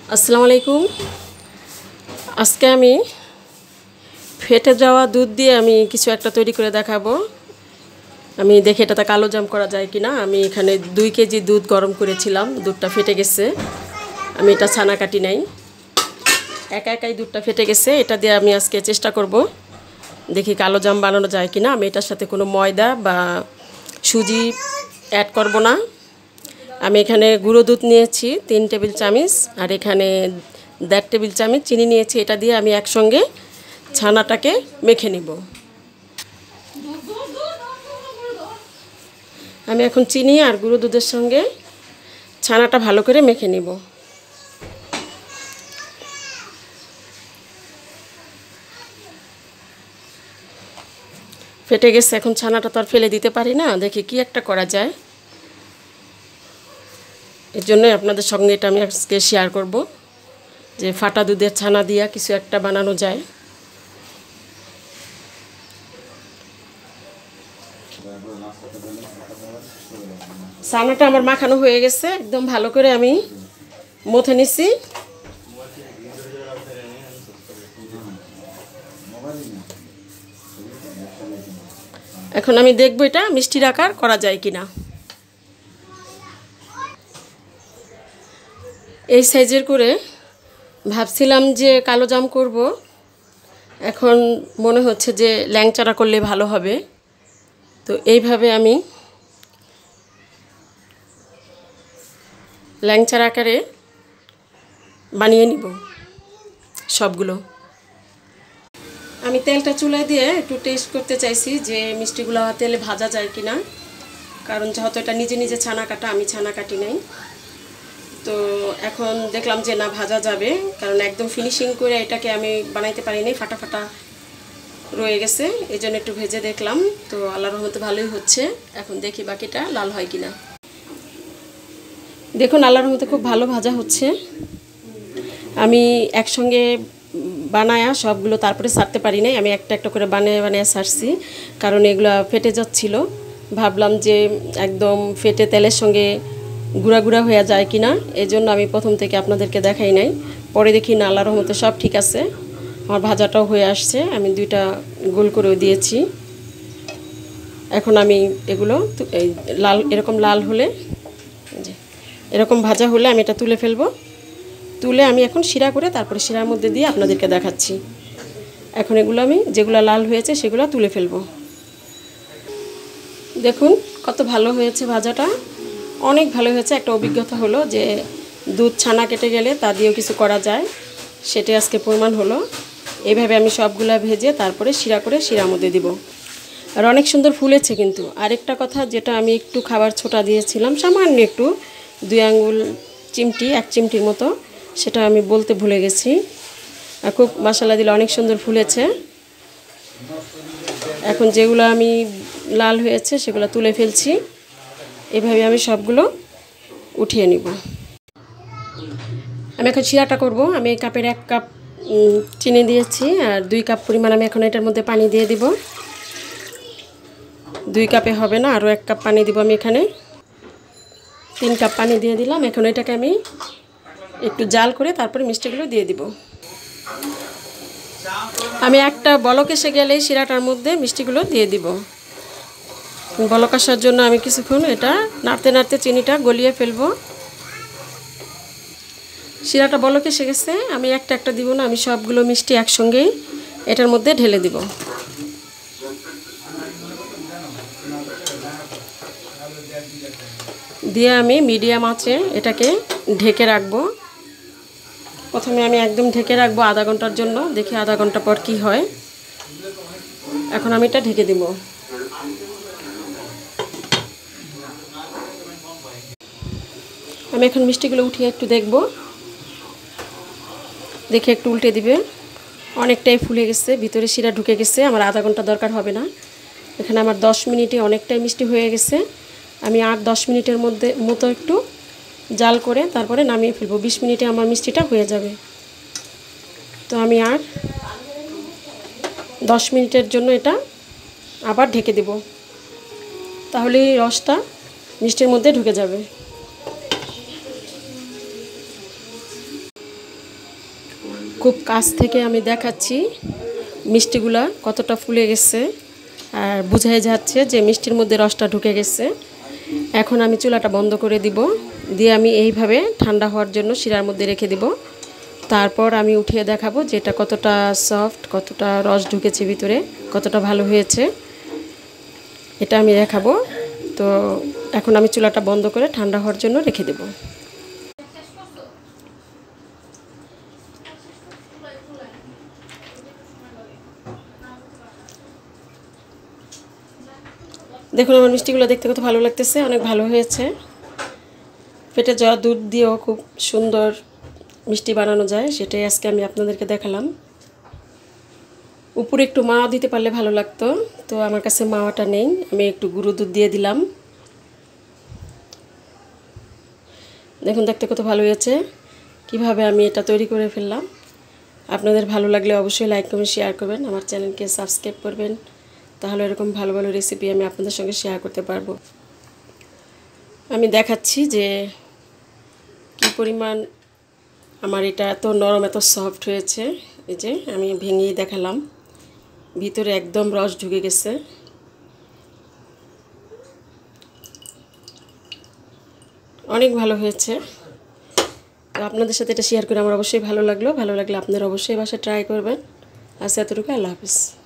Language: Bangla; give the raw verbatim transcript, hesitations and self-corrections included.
আসসালামু আলাইকুম। আজকে আমি ফেটে যাওয়া দুধ দিয়ে আমি কিছু একটা তৈরি করে দেখাবো। আমি দেখি এটাতে কালো জাম করা যায় কিনা। আমি এখানে দুই কেজি দুধ গরম করেছিলাম, দুধটা ফেটে গেছে। আমি এটা ছানা কাটি নাই, একা একাই দুধটা ফেটে গেছে। এটা দিয়ে আমি আজকে চেষ্টা করব, দেখি কালো জাম বানানো যায় কিনা। আমি এটার সাথে কোনো ময়দা বা সুজি অ্যাড করব না। আমি এখানে গুঁড়ো দুধ নিয়েছি তিন টেবিল চামচ, আর এখানে দেড় টেবিল চামচ চিনি নিয়েছি। এটা দিয়ে আমি একসঙ্গে ছানাটাকে মেখে নিব। আমি এখন চিনি আর গুঁড়ো দুধের সঙ্গে ছানাটা ভালো করে মেখে নিব। ফেটে গেছে, এখন ছানাটা তো আর ফেলে দিতে পারি না। দেখি কি একটা করা যায়। এর জন্য আপনাদের সঙ্গে এটা আমি আজকে শেয়ার করব যে ফাটা দুধের ছানা দিয়া কিছু একটা বানানো যায়। ছানাটা আমার মাখানো হয়ে গেছে, একদম ভালো করে আমি মথে নিছি। এখন আমি দেখব এটা মিষ্টির আকার করা যায় কিনা। এই সাইজের করে ভাবছিলাম যে কালো জাম করব, এখন মনে হচ্ছে যে ল্যাংচারা করলে ভালো হবে। তো এইভাবে আমি ল্যাংচার আকারে বানিয়ে নিব সবগুলো। আমি তেলটা চুলায় দিয়ে একটু টেস্ট করতে চাইছি যে মিষ্টিগুলো তেলে ভাজা যায় কিনা, কারণ যেহেতু এটা নিজে নিজে ছানা কাটা, আমি ছানা কাটি নাই। তো এখন দেখলাম যে না, ভাজা যাবে, কারণ একদম ফিনিশিং করে এটাকে আমি বানাইতে পারিনি, ফাটা ফাটা রয়ে গেছে। এই জন্য একটু ভেজে দেখলাম। তো আল্লাহর রহমতে ভালোই হচ্ছে। এখন দেখি বাকিটা লাল হয় কিনা। দেখুন আল্লাহর রহমতে খুব ভালো ভাজা হচ্ছে। আমি একসঙ্গে বানায়া সবগুলো তারপরে ছাড়তে পারি নাই, আমি একটা একটা করে বানিয়ে বানিয়ে ছাড়ছি, কারণ এগুলো ফেটে যাচ্ছিল। ভাবলাম যে একদম ফেটে তেলের সঙ্গে গুঁড়া গুঁড়া হয়ে যায় কিনা, এই জন্য আমি প্রথম থেকে আপনাদেরকে দেখাই নাই। পরে দেখি না, আল্লাহর রহমতে সব ঠিক আছে, আমার ভাজাটাও হয়ে আসছে। আমি দুইটা গোল করেও দিয়েছি। এখন আমি এগুলো এই লাল এরকম লাল হলে, যে এরকম ভাজা হলে আমি এটা তুলে ফেলবো। তুলে আমি এখন শিরা করে তারপরে শিরার মধ্যে দিয়ে আপনাদেরকে দেখাচ্ছি। এখন এগুলো আমি যেগুলো লাল হয়েছে সেগুলো তুলে ফেলবো। দেখুন কত ভালো হয়েছে ভাজাটা, অনেক ভালো হয়েছে। একটা অভিজ্ঞতা হলো যে দুধ ছানা কেটে গেলে তা দিয়েও কিছু করা যায়, সেটাই আজকে প্রমাণ হলো। এইভাবে আমি সবগুলা ভেজে তারপরে শিরা করে শিরার মধ্যে দিব। আর অনেক সুন্দর ফুলেছে। কিন্তু আরেকটা কথা, যেটা আমি একটু খাবার ছোটা দিয়েছিলাম সামান্য একটু, দুই আঙ্গুল চিমটি, এক চিমটির মতো, সেটা আমি বলতে ভুলে গেছি। আর খুব মশলা দিলে অনেক সুন্দর ফুলেছে। এখন যেগুলো আমি লাল হয়েছে সেগুলো তুলে ফেলছি। এভাবে আমি সবগুলো উঠিয়ে নিব। আমি এখন শিরাটা করব। আমি এই কাপের এক কাপ চিনি দিয়েছি, আর দুই কাপ পরিমাণ আমি এখন এটার মধ্যে পানি দিয়ে দিব। দুই কাপে হবে না, আরও এক কাপ পানি দিব। আমি এখানে তিন কাপ পানি দিয়ে দিলাম। এখন এটাকে আমি একটু জাল করে তারপরে মিষ্টিগুলো দিয়ে দিব। আমি একটা বলক এসে গেলেই শিরাটার মধ্যে মিষ্টিগুলো দিয়ে দিব। বলক আসার জন্য আমি কিছুক্ষণ এটা নাড়তে নাড়তে চিনিটা গলিয়ে ফেলবো। শিরাটা বলক এসে গেছে। আমি একটা একটা দিব না, আমি সবগুলো মিষ্টি একসঙ্গেই এটার মধ্যে ঢেলে দিব। দিয়ে আমি মিডিয়াম আঁচে এটাকে ঢেকে রাখবো। প্রথমে আমি একদম ঢেকে রাখবো আধা ঘন্টার জন্য, দেখি আধা ঘন্টা পর কি হয়। এখন আমি এটা ঢেকে দিব। আমি এখন মিষ্টিগুলো উঠিয়ে একটু দেখব, দেখে একটু উল্টে দিবে। অনেকটাই ফুলে গেছে, ভিতরে শিরা ঢুকে গেছে। আমার আধা ঘন্টা দরকার হবে না, এখানে আমার দশ মিনিটে অনেকটাই মিষ্টি হয়ে গেছে। আমি আট দশ মিনিটের মধ্যে মতো একটু জাল করে তারপরে নামিয়ে ফেলবো। বিশ মিনিটে আমার মিষ্টিটা হয়ে যাবে। তো আমি আর দশ মিনিটের জন্য এটা আবার ঢেকে দেব, তাহলে রসটা মিষ্টির মধ্যে ঢুকে যাবে। খুব কাছ থেকে আমি দেখাচ্ছি মিষ্টিগুলা কতটা ফুলে গেছে, আর বোঝাই যাচ্ছে যে মিষ্টির মধ্যে রসটা ঢুকে গেছে। এখন আমি চুলাটা বন্ধ করে দিব, দিয়ে আমি এইভাবে ঠান্ডা হওয়ার জন্য শিরার মধ্যে রেখে দিব। তারপর আমি উঠিয়ে দেখাবো যে এটা কতটা সফট, কতটা রস ঢুকেছে ভিতরে, কতটা ভালো হয়েছে, এটা আমি দেখাবো। তো এখন আমি চুলাটা বন্ধ করে ঠান্ডা হওয়ার জন্য রেখে দেব। দেখুন আমার মিষ্টিগুলো দেখতে কত ভালো লাগতেছে, অনেক ভালো হয়েছে। ফেটে যাওয়া দুধ দিয়েও খুব সুন্দর মিষ্টি বানানো যায়, সেটাই আজকে আমি আপনাদেরকে দেখালাম। উপরে একটু মাওয়া দিতে পারলে ভালো লাগতো, তো আমার কাছে মাওয়াটা নেই, আমি একটু গুঁড়ো দুধ দিয়ে দিলাম। দেখুন দেখতে কত ভালো হয়েছে, কিভাবে আমি এটা তৈরি করে ফেললাম। আপনাদের ভালো লাগলে অবশ্যই লাইক কমেন্ট শেয়ার করবেন, আমার চ্যানেলকে সাবস্ক্রাইব করবেন, তাহলে এরকম ভালো ভালো রেসিপি আমি আপনাদের সঙ্গে শেয়ার করতে পারবো। আমি দেখাচ্ছি যে কী পরিমাণ আমার এটা এত নরম, এত সফট হয়েছে। এই যে আমি ভেঙেই দেখালাম, ভিতরে একদম রস ঢুকে গেছে। অনেক ভালো হয়েছে। তো আপনাদের সাথে এটা শেয়ার করে আমার অবশ্যই ভালো লাগলো। ভালো লাগলে আপনারা অবশ্যই বাসায় ট্রাই করবেন। আজ এতটুকু, আল্লাহ হাফিজ।